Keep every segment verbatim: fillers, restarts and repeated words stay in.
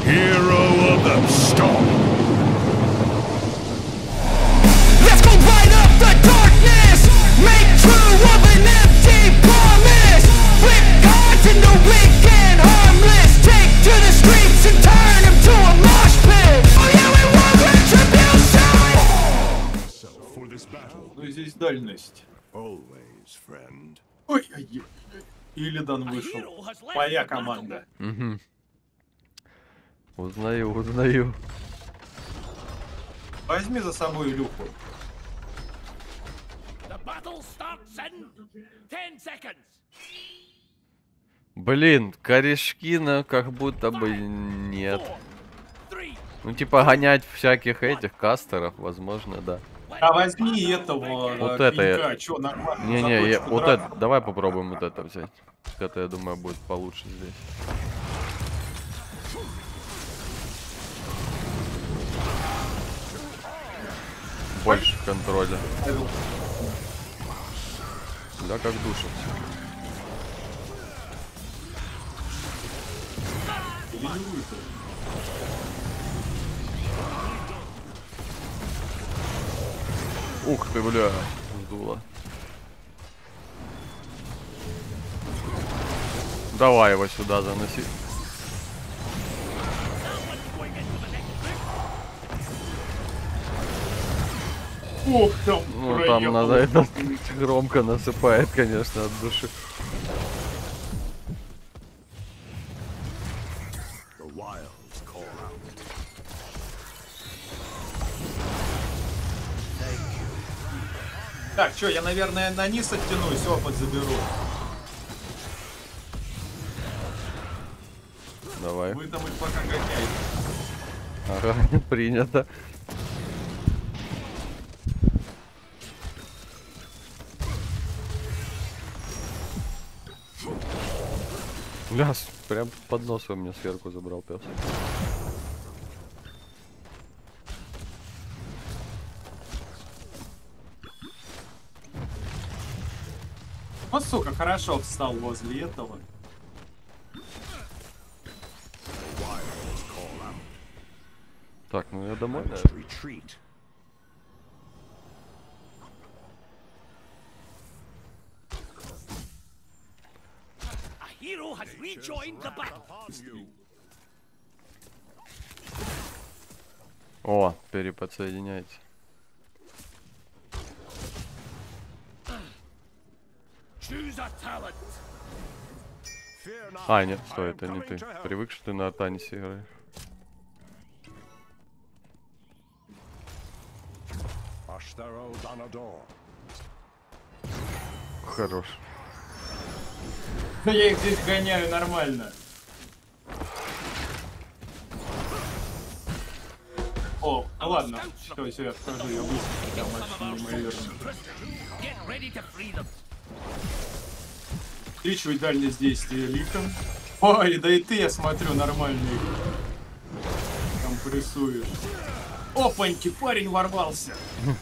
Hero of the storm. Let's go right up the darkness. Make true of an empty promise. Flip cards in the weak and harmless. Take to the streets and turn them to a mosh pit. Oh yeah, we want retribution. So for this battle, Ну и здесь дальность. always, friend. Ой, ой, ой. Илидан вышел. Моя команда. Угу. Узнаю, узнаю. Возьми за собой Илюху. Блин, корешкина как будто бы нет. Ну типа гонять всяких этих кастеров, возможно, да. А возьми этого Вот э, это я- пенька, чё, нормально. Не-не, я- заточку вот драться. это, давай попробуем вот это взять. Это, я думаю, будет получше здесь. Больше контроля. Да, как душит. Или не выйдет. Ух ты, бля, сдуло. Давай его сюда заноси. Ох, там, Ну там проехал. надо это громко насыпает, конечно, от души. The wilds call out. Так, что, я, наверное, на низ оттянусь, опыт заберу. Давай. Вы там их пока гоняете. Ага, принято. Бля, с- прям под нос у меня сверху забрал пес. Вот, сука, хорошо встал возле этого. Wilds call out. Так, ну я домой, Let's наверное. retreat. Hero has rejoined the battle. Upon you. О, переподсоединяется. Choose a talent. Fear not. А, нет, I стой, am это не coming ты. to help. Привык, что ты на Атанисе играешь. Ashtaro Danador. Хорош. Да я их здесь гоняю нормально. О, ну ладно. Все, все, я отхожу, я быстро, там вообще неимоверно. Get ready to free them. Увеличивать дальность действия ликом. Ой, да и ты, я смотрю, нормальный. Компрессуешь. Опаньки, парень ворвался.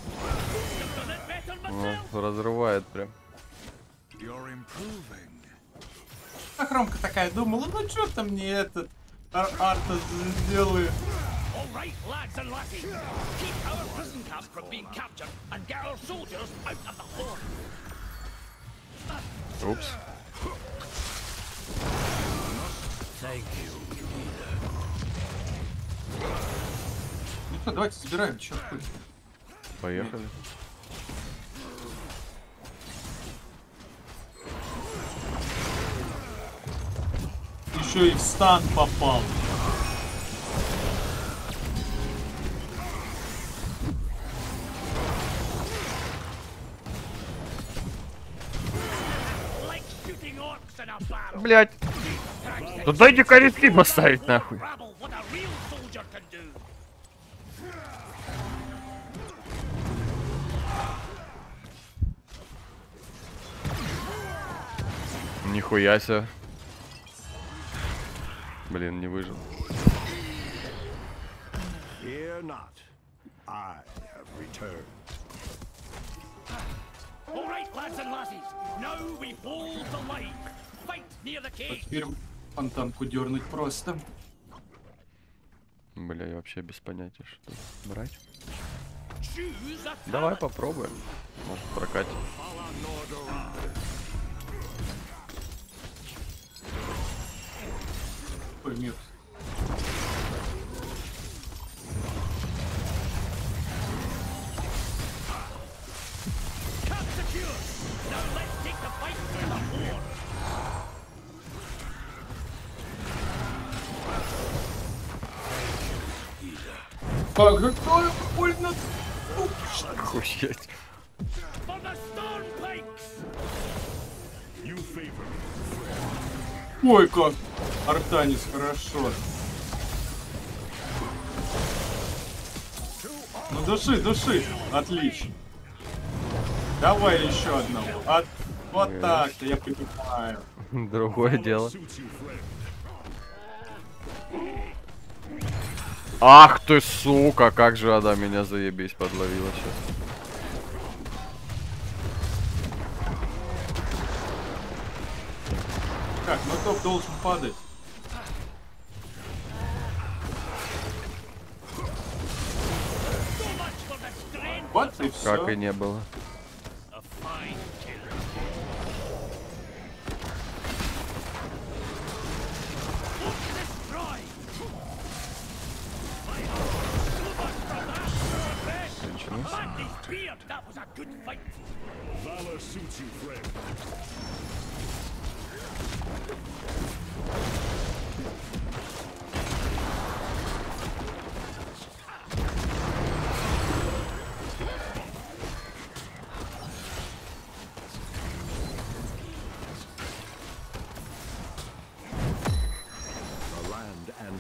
Ну, разрывает прям. You're improving. А Хромка такая думала, ну что там мне этот ар арта сделает. All right, lads and lassies. Keep our prison camp from being captured and get our soldiers out of the horde. Упс. Thank you. Ну что, давайте собираем, черт. Поехали. Еще и в стан попал. Like shooting orcs in a barrel. Блять. Да дайте корешки поставить нахуй. Rabble, what a real soldier can do. Нихуя себе. Блин, не выжил. Fear not. I have returned. All right, lads and lassies. Now we hold the line. Fight near the А cage. теперь фонтанку дернуть просто. Бля, я вообще без понятия, что брать. Choose a Давай попробуем. Может прокатим. Ой, мир. Camp secure. Now let's take the fight to the horde. Как же кто больно? Охуеть. For the storm pikes. You favor me. Ой, как. Артанис, хорошо. Ну души, души. Отлично. Давай еще одного. От... Вот так-то, я понимаю. Другое дело. Suits you, friend. Ах ты, сука, как же она меня заебись подловила сейчас. Так, ну топ должен падать. So much for the strength Вот и все. Как и не было. of fine killer. Destroy. Началось. Mandy's beard. That was a good fight. Valor suits you, friend. The land and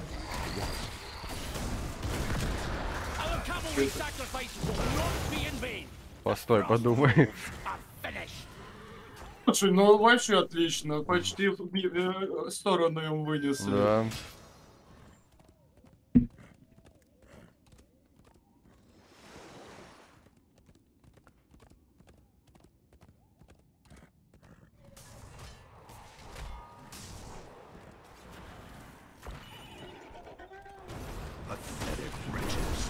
Our cavalry sacrifice will not be in vain. Постой, подумай. Are finished. Слушай, ну вообще отлично. Почти в ми- э, сторону им вынесли. Да. pathetic wretches.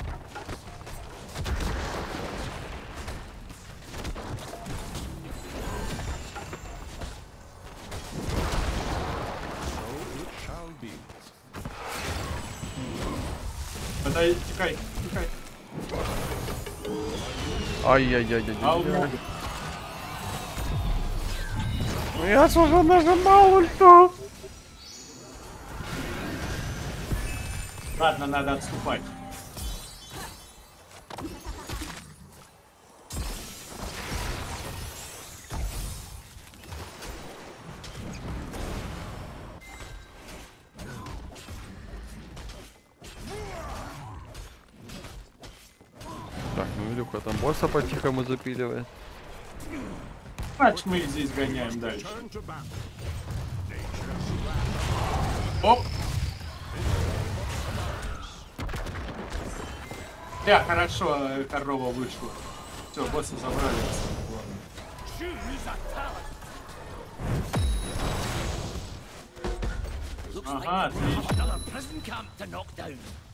So it shall be. Подай, тикай, тикай. Ай-яй-яй-яй-яй. Алло. Я уже нажимал ульту. Ладно, надо отступать. Так, ну Илюха там босса по-тихому запиливает. Значит, мы их здесь гоняем дальше. Turn to battle. Оп! Да, хорошо, э, корова вышла. Все, босса забрали. Choose a talent. Looks like Ага, we have отлично. another prison camp to knock down.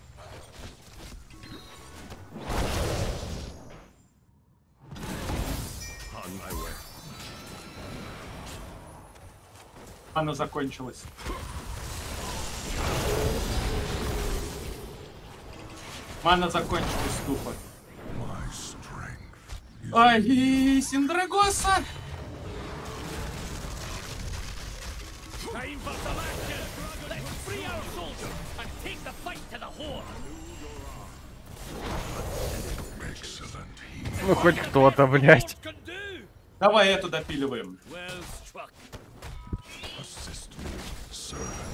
On my way. Она закончилась. Мана закончилась тупо. My strength. Ай, и Синдрагоса! Time for some action. Let's free our soldiers and take the fight to the horde. Excellent. Ну хоть кто-то, блядь. Can do. Давай эту допиливаем. Well struck. Assist me, servant.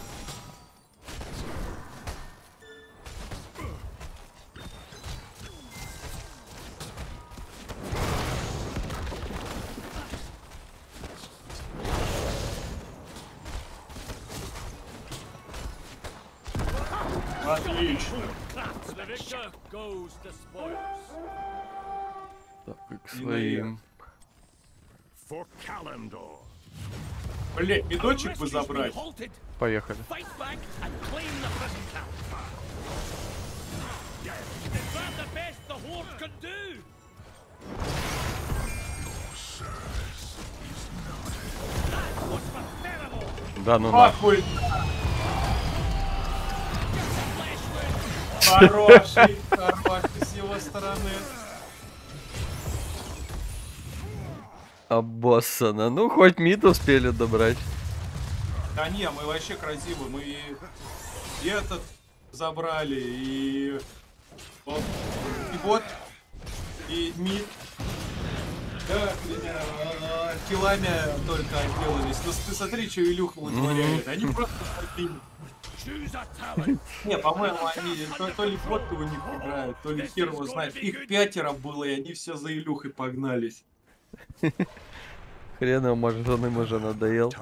Отлично. The victor goes to spoils. Так, и к своим. For Kalimdor. Блять, медочек бы забрать. Поехали. Да ну на. Похуй. Хороший, хороший с его стороны. Обоссано. Ну, хоть мид успели добрать. Да не, мы вообще красивы. Мы и, и этот забрали, и... Вот, и вот, и мид. Да, меня, килами только отделались. Ну ты смотри, что Илюха вытворяет. Они просто спортили. Не, по-моему, они то, то ли фотки у них играют, то ли хер его знает. Их пятеро было, и они все за Илюхой погнались. Хрен его, может, он им уже надоел.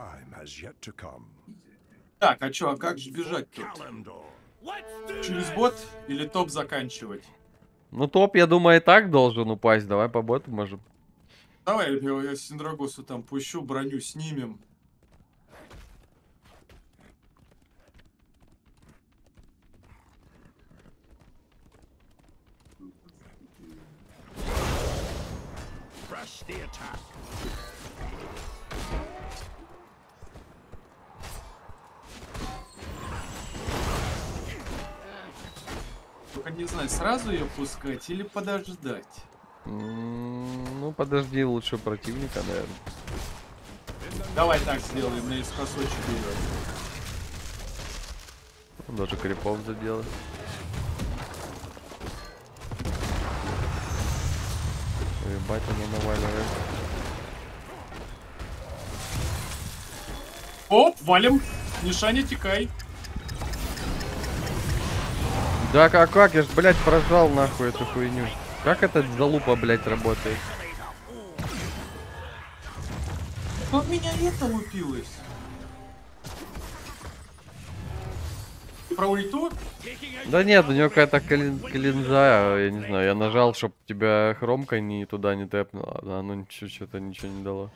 Так, а чё, а как же бежать тут? Через бот или топ заканчивать? Ну, топ, я думаю, и так должен упасть. Давай по боту можем. Давай, я, я Синдрагосу там пущу, броню снимем. Только не знаю, сразу ее пускать или подождать. М, Ну, подожди, лучше противника, наверное. Давай так сделаем, наискосочек ее. Даже крипов заделать. Ебать, она наваливает. Оп, валим. Мишаня, текай. Да как, как? Я ж, блядь, прожал нахуй эту хуйню. Как эта залупа, блядь, работает? Ну, в меня это лупилось. Про ульту? Да нет, у нее какая-то клин клинза, я не знаю, я нажал, чтоб тебя хромка ни туда не тэпнула, а оно ничего, что-то ничего не дало.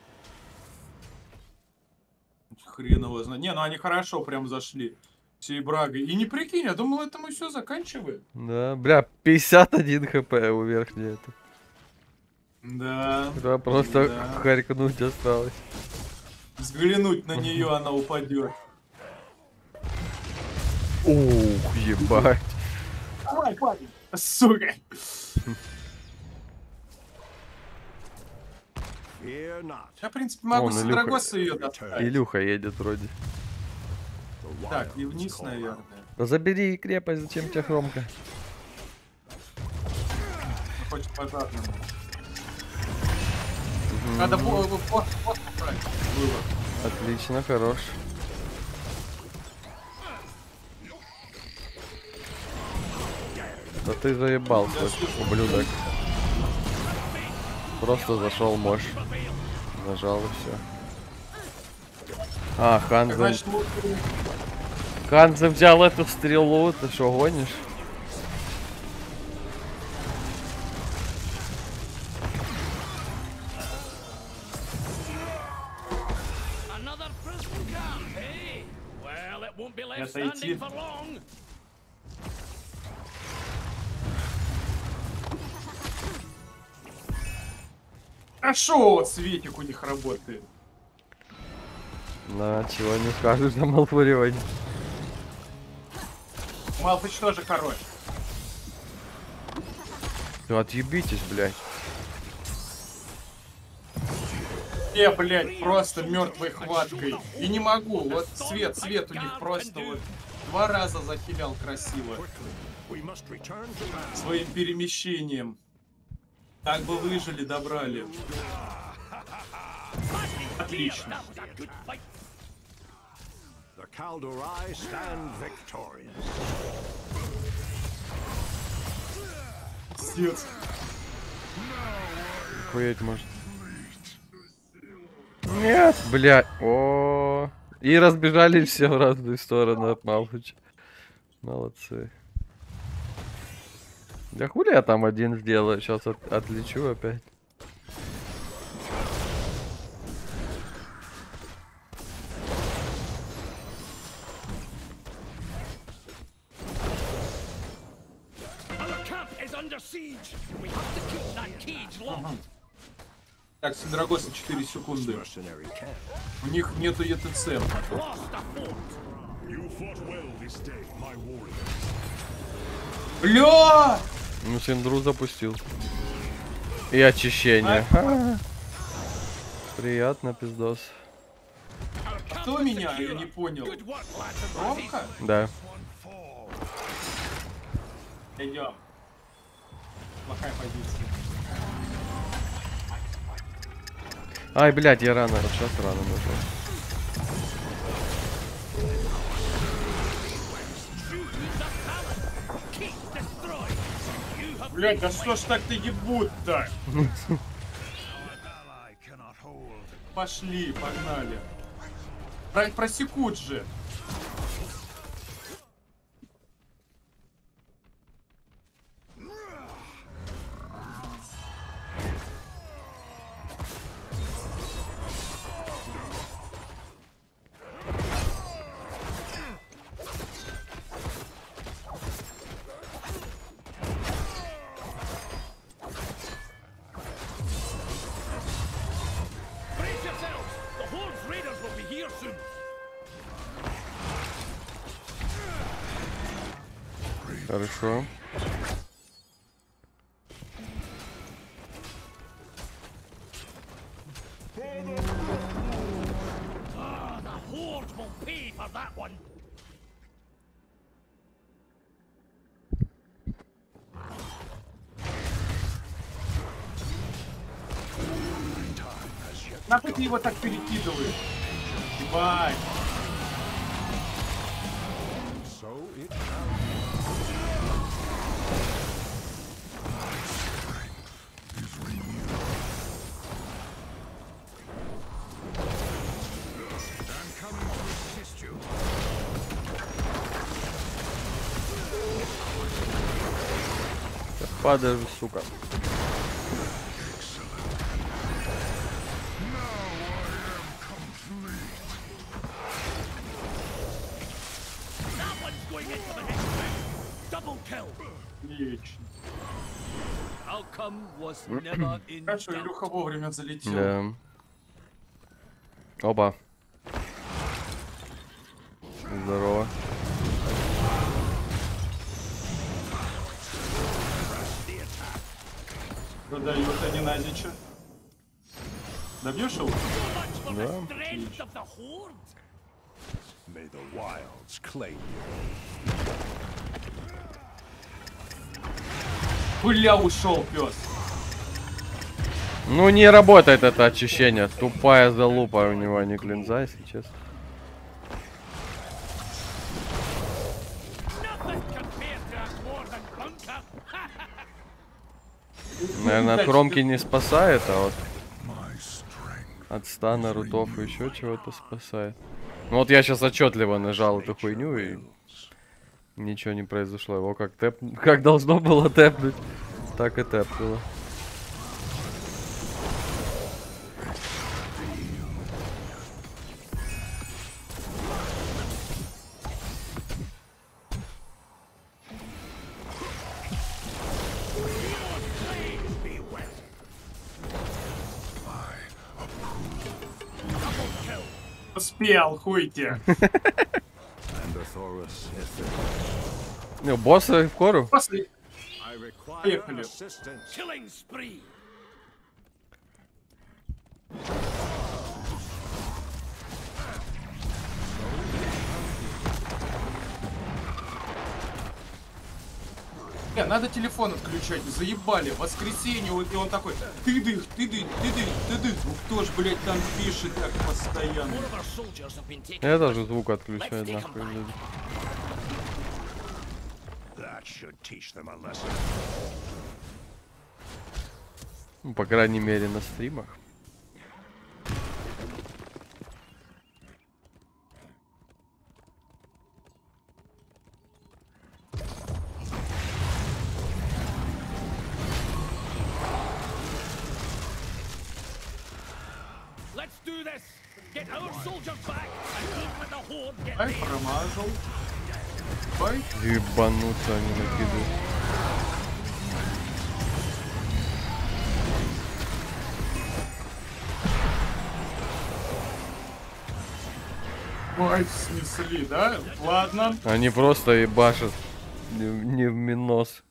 Хрен его знает. Не, ну они хорошо прям зашли. Всей брагой. И не прикинь, я думал, это мы все заканчиваем. Да, бля, пятьдесят один хп у верхней это. Да. Да, просто Да. харькнуть осталось. Взглянуть на нее, она упадет. Ух, ебать. Давай, парень. Сука. Я, в принципе, могу Вон, с Илюха. Драгоса ее достать. Илюха едет вроде. Так, и вниз, наверное. Да забери крепость, зачем тебе хромка? Ну, хоть пожарному. Надо было бы пост брать. Было. Отлично, хорош. Да ты заебал, слышь, ублюдок. Просто зашел мощь. Нажал и все. А, Ханзен. Значит, лучше... Ханзен взял эту стрелу, ты что, гонишь? Это идти. Хорошо, вот Светик у них работает. Да, чего не скажешь на Малфурионе. Малфыч тоже король. Ну отъебитесь, блядь. Не, блядь, просто мертвой хваткой. И не могу. Вот свет, свет у них просто вот два раза захилял красиво. Своим перемещением. Так бы выжили, добрали. Отлично. Пиздец. Хуеть может. Нет, блядь. О, и разбежались все в разные стороны от Малфыча. Молодцы. Да хули я там один сделаю, сейчас от отлечу опять. under siege. We have to keep that cage locked. Так, Синдрагоса четыре секунды. Mercenary camp. У них нету Е Т Ц. Lost a fort. You fought well this day, my warrior. Бля! Ну, Синдру запустил. И очищение. Ха. Приятно, пиздос. Кто меня? Я не понял. Good work, lads and lasses. Ромка? Да. Идем. Плохая позиция. Ай, блядь, я рано, вот сейчас рано нажал. Блять, да что ж так-то ебут-то? Пошли, погнали. Про просекут же. Brace yourselves. The Horde's raiders will be here soon. Хорошо. Ah, the Horde will pay for that one. Нахуй ты его так перекидываешь? Ебать. So it I'm coming to assist you. Падаешь, сука. That one's going into the next round. Double kill. Отлично. Outcome was never in Хорошо, doubt. Илюха вовремя залетел. Да. Опа. Здорово. Продают они Назича. Добьешь его? Much for the Yeah. strength of the Horde. May the wilds claim Бля, ушел пес. Ну, не работает это очищение. Тупая залупа у него, а не клинза, если честно. Nothing compared to a Warden bunker. Наверное, от кромки не спасает, а вот my strength. от стана, рутов и еще чего-то спасает. Ну вот я сейчас отчетливо нажал эту хуйню и ничего не произошло. Его как тэп... как должно было тэпнуть, так и тэпнуло. Успел, хуйте. And Thoros Ну, босса в кору. После. I require Поехали. assistance. Killing spree. Не, надо телефон отключать, заебали. Воскресенье, вот, и он такой, ты-дых, ты-дых, ты-дых, ты-дых. Ну кто ж, блядь, там пишет так постоянно? More of our soldiers have been taken. Я даже звук отключаю, нахуй. люди. That should teach them a lesson. Ну, по крайней мере, на стримах. Let's do this. Get our soldiers back and don't let the Horde get Ай, there. промазал. Ай, Ебануться они накидывают. Ой, снесли, да? Ладно. Они просто ебашат. Не, не в минос.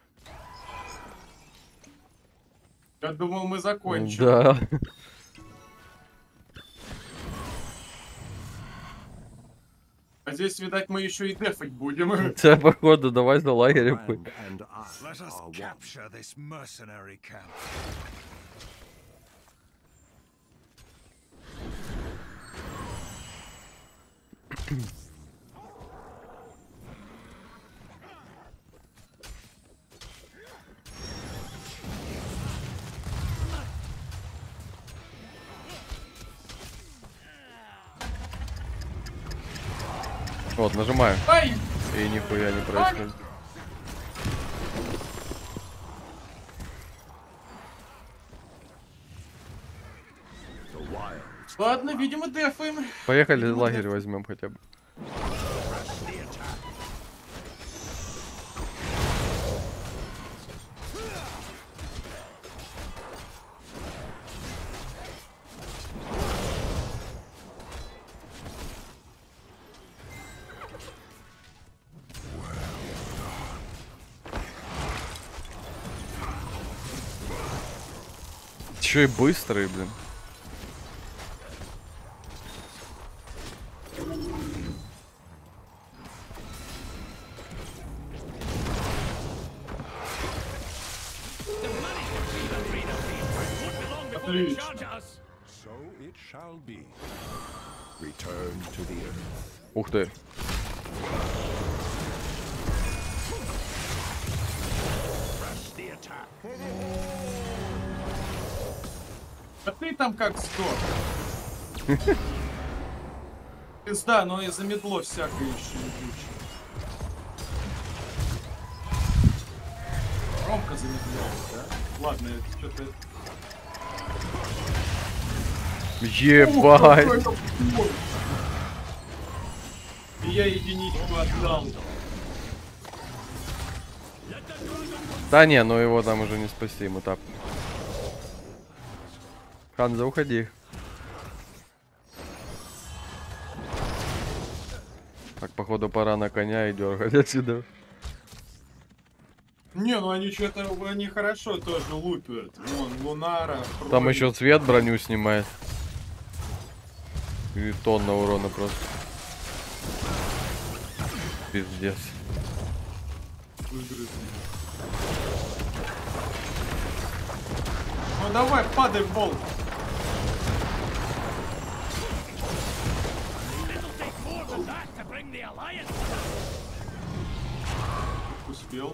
Я думал, мы закончим. Да. А здесь, видать, мы еще и дефать будем. Це, походу, давай за лагерем. Brand and I Let us are one. capture this mercenary camp. Вот, нажимаю. Ай! И нихуя не происходит. The wild. Ладно, видимо, дефаем. Поехали лагерь возьмем хотя бы. Еще и быстрый, блин. Отлично. So it shall be. Return to the earth. Ух ты. Press the attack. А ты там как сдох. Пизда, но и замедло всякое еще ебучее. Ромка замедлялся, да? Ладно, это что-то... Ебать. И я единичку отдал. Да не, ну его там уже не спасти, ему так. Ханза, уходи. Так, походу, пора на коня и дергать отсюда. Не, ну они что-то, они хорошо тоже лупят. Вон, Лунара. Там Фрой. еще цвет броню снимает. И тонна урона просто. Пиздец. Выгрызли. Ну давай, падай в болт. Успел.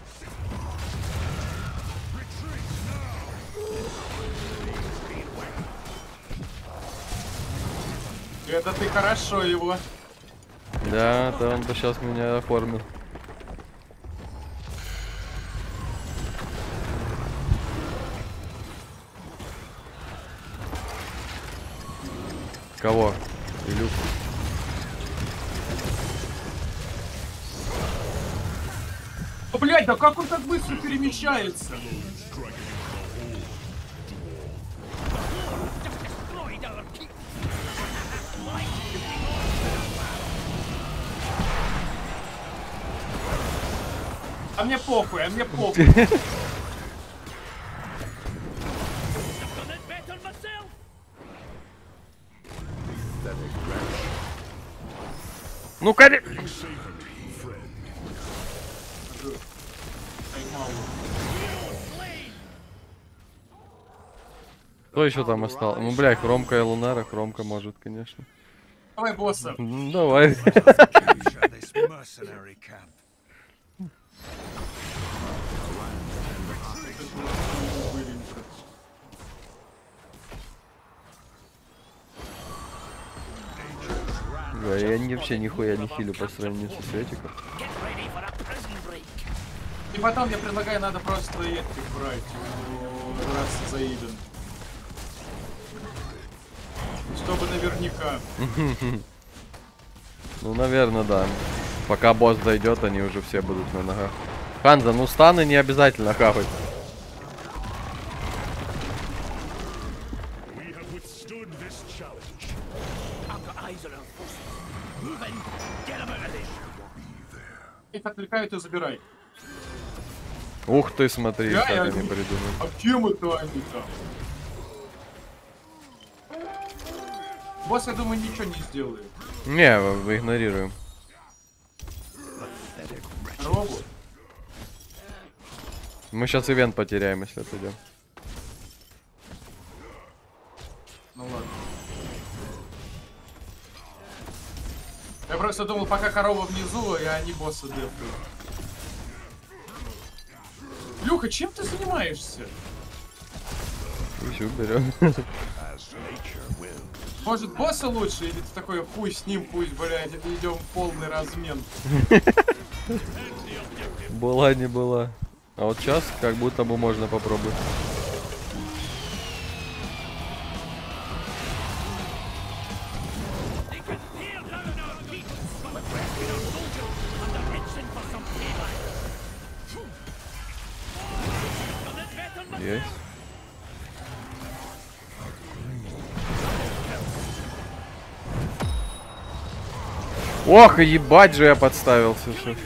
Это ты хорошо его. Да, то он бы сейчас меня оформил. Кого? Илюх. О, блядь, да как он так быстро перемещается? А мне похуй, а мне похуй. Ну, коня! Кто еще там остался? Ну, бля, Хромка и Лунара. Хромка может, конечно. Давай, босса. Ну, давай. Capture this mercenary camp. Бля, я не, вообще нихуя не хилю по сравнению со Светиком. И потом я предлагаю, надо просто этих брать. у- Раз заебен. Чтобы наверняка. Ну, наверное, да. Пока босс дойдет, они уже все будут на ногах. Ханза, ну станы не обязательно хавать. We have withstood this challenge. их отвлекают и забирай. Ух ты, смотри, Я- как я- они придумали. А чем это они там? Босс, я думаю, ничего не сделает. Не, в- игнорируем. Робот. Мы сейчас ивент потеряем, если отойдем. Ну ладно. Я просто думал, пока корова внизу, и они босса дефают. Люха, чем ты занимаешься? Еще берем. As nature wills. Может, босса лучше, или ты такой, хуй с ним, пусть, блядь, идем в полный размен. Была, не была. А вот сейчас как будто бы можно попробовать. Есть. Ох, ебать же я подставился, шеф.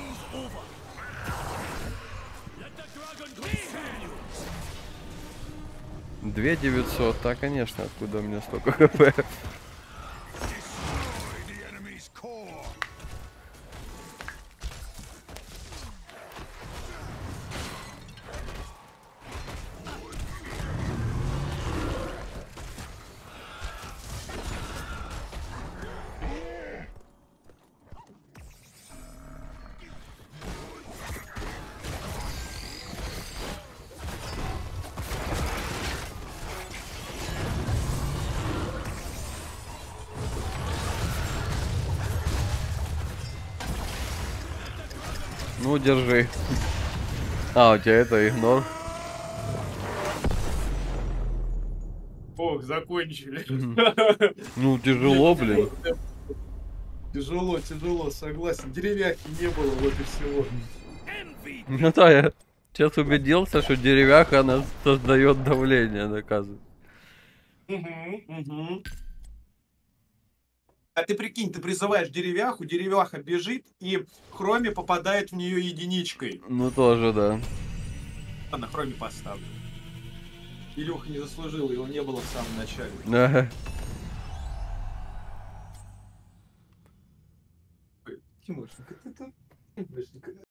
Две девятьсот, да, конечно, откуда у меня столько хп. The enemy's core. Ну, держи. А, у тебя это игнор. Ох, закончили. Ну, тяжело, блин. Тяжело, тяжело, согласен. Деревяхи не было, вот и всего. Ну да, я сейчас убедился, что деревяха, она создает давление, доказывает. Мгм, мгм. А ты прикинь, ты призываешь деревяху, деревяха бежит, и Хроме попадает в нее единичкой. Ну тоже, да. А на Хроме поставлю. Илюха не заслужил, его не было в самом начале. Ага. Тимошенька, ты там? Тимошенька.